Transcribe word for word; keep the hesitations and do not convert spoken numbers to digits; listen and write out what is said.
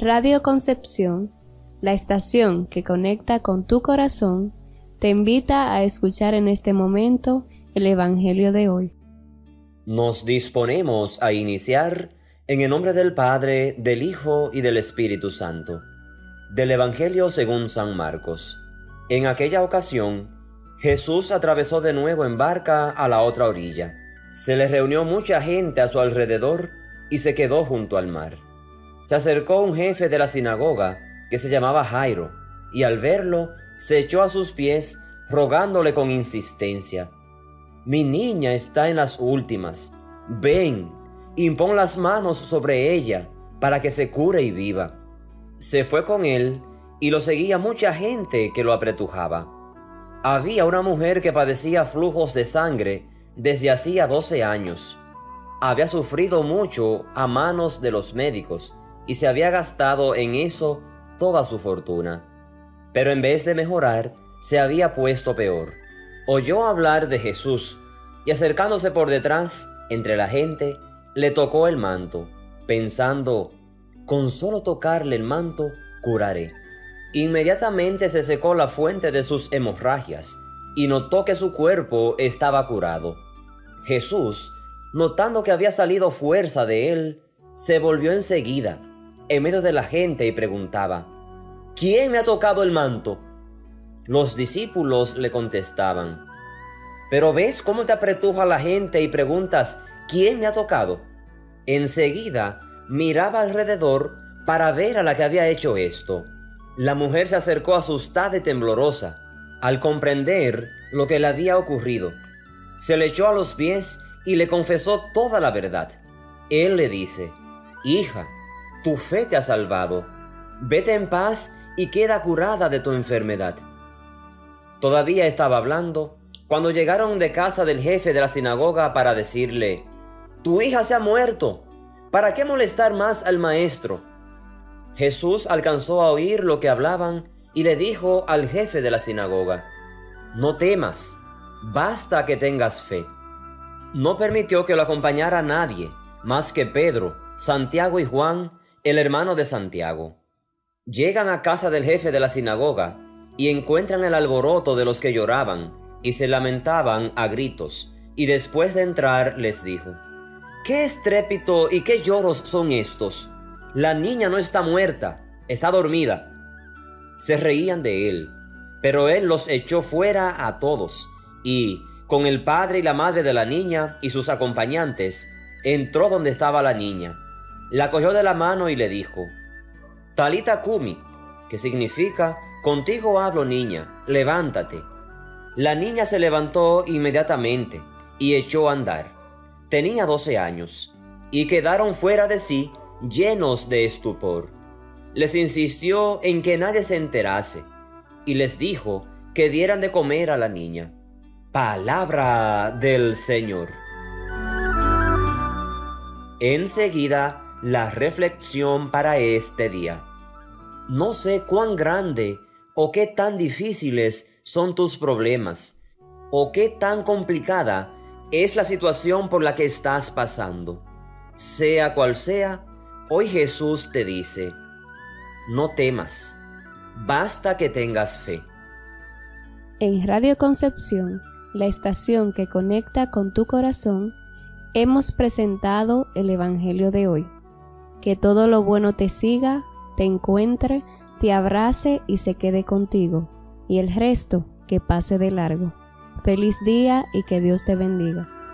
Radio Concepción, la estación que conecta con tu corazón, te invita a escuchar en este momento el Evangelio de hoy. Nos disponemos a iniciar en el nombre del Padre, del Hijo y del Espíritu Santo. Del Evangelio según San Marcos. En aquella ocasión, Jesús atravesó de nuevo en barca a la otra orilla. Se le reunió mucha gente a su alrededor y se quedó junto al mar. Se acercó un jefe de la sinagoga que se llamaba Jairo, y al verlo, se echó a sus pies, rogándole con insistencia: «Mi niña está en las últimas. Ven, impón las manos sobre ella para que se cure y viva». Se fue con él y lo seguía mucha gente que lo apretujaba. Había una mujer que padecía flujos de sangre desde hacía doce años. Había sufrido mucho a manos de los médicos y se había gastado en eso toda su fortuna. Pero en vez de mejorar, se había puesto peor. Oyó hablar de Jesús y, acercándose por detrás, entre la gente, le tocó el manto, pensando: «Con solo tocarle el manto, curaré». Inmediatamente se secó la fuente de sus hemorragias y notó que su cuerpo estaba curado. Jesús, notando que había salido fuerza de él, se volvió enseguida en medio de la gente y preguntaba: «¿Quién me ha tocado el manto?». Los discípulos le contestaban: «¿Pero ves cómo te apretuja la gente y preguntas: ¿quién me ha tocado?». Enseguida miraba alrededor para ver a la que había hecho esto. La mujer se acercó asustada y temblorosa al comprender lo que le había ocurrido. Se le echó a los pies y le confesó toda la verdad. Él le dice: «Hija, tu fe te ha salvado. Vete en paz y queda curada de tu enfermedad». Todavía estaba hablando cuando llegaron de casa del jefe de la sinagoga para decirle: «Tu hija se ha muerto. ¿Para qué molestar más al maestro?». Jesús alcanzó a oír lo que hablaban y le dijo al jefe de la sinagoga: «No temas, basta que tengas fe». No permitió que lo acompañara nadie más que Pedro, Santiago y Juan, el hermano de Santiago. Llegan a casa del jefe de la sinagoga y encuentran el alboroto de los que lloraban y se lamentaban a gritos, y después de entrar les dijo: «¿Qué estrépito y qué lloros son estos? La niña no está muerta, está dormida». Se reían de él, pero él los echó fuera a todos, y, con el padre y la madre de la niña y sus acompañantes, entró donde estaba la niña. La cogió de la mano y le dijo: «Talita cumi», que significa: «Contigo hablo, niña, levántate». La niña se levantó inmediatamente y echó a andar. Tenía doce años, y quedaron fuera de sí, llenos de estupor. Les insistió en que nadie se enterase, y les dijo que dieran de comer a la niña. Palabra del Señor. Enseguida, la reflexión para este día. No sé cuán grande o qué tan difíciles son tus problemas, o qué tan complicada es la situación por la que estás pasando. Sea cual sea, hoy Jesús te dice: no temas, basta que tengas fe. En Radio Concepción, la estación que conecta con tu corazón, hemos presentado el Evangelio de hoy. Que todo lo bueno te siga, te encuentre, te abrace y se quede contigo, y el resto que pase de largo. Feliz día y que Dios te bendiga.